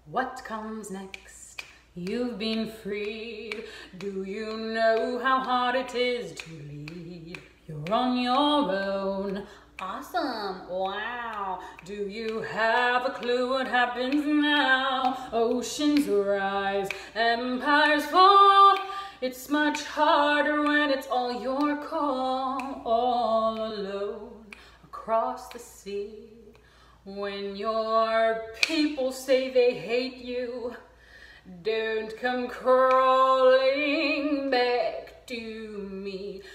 What comes next? You've been freed. Do you know how hard it is to lead? You're on your own. Awesome. Wow. Do you have a clue what happens now? Oceans rise, empires fall. It's much harder when it's all your call. All alone across the sea. When your people say they hate you, don't come crawling back to me.